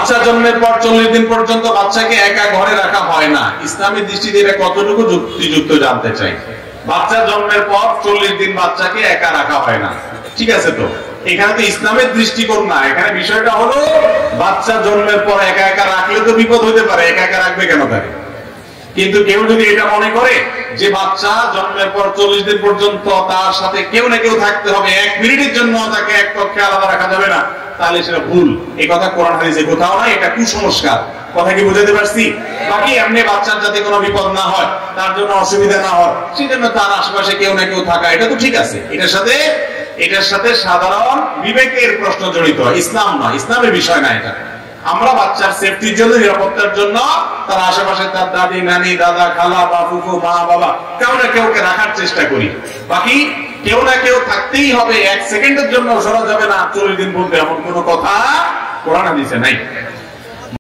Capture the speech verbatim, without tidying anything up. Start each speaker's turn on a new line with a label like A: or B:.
A: বাচ্চা জন্মের পর চল্লিশ দিন পর্যন্ত বাচ্চাকে একা ঘরে রাখা হয় না। ইসলামের দৃষ্টিতে এটা কতটুকু যুক্তিযুক্ত জানতে চাই। বাচ্চা জন্মের পর চল্লিশ দিন বাচ্চাকে একা রাখা হয় না, ঠিক আছে? তো এখানে তো ইসলামের দৃষ্টিকোণ না, এখানে বিষয়টা হলো বাচ্চা জন্মের পর একা একা রাখলে তো বিপদ হতে পারে, একা একা রাখবে কেন তাকে? কিন্তু কেউ যদি এটা মনে করে যে বাচ্চা জন্মের পর চল্লিশ দিন পর্যন্ত তার সাথে কেউ না কেউ থাকতে হবে, এক মিনিটের জন্য তাকে এক পক্ষে আলাদা রাখা যাবে না, তাহলে সেটা ভুল। এই কথা কোরআন হাদিসে কোথাও নাই, এটা কুসংস্কার। কথা কি বুঝাতে পারছি? বাকি এমনি বাচ্চার যাতে কোনো বিপদ না হয়, তার জন্য অসুবিধা না হয়, সেই জন্য তার আশেপাশে কেউ না কেউ থাকা, এটা তো ঠিক আছে। এটার সাথে এটার সাথে সাধারণ বিবেকের প্রশ্ন জড়িত, ইসলাম নয়, ইসলামের বিষয় না এটা। আমরা বাচ্চার সেফটির জন্য, নিরাপত্তার জন্য তার আশেপাশে তার দাদি, নানি, দাদা, খালা বা ফুফু, মা, বাবা কেউ না কেউকে রাখার চেষ্টা করি। বাকি কেউ না কেউ থাকতেই হবে, এক সেকেন্ডের জন্য সরা যাবে না চল্লিশ দিন পর্যন্ত, এমন কোনো কথা কোরআন হাদিসে নাই।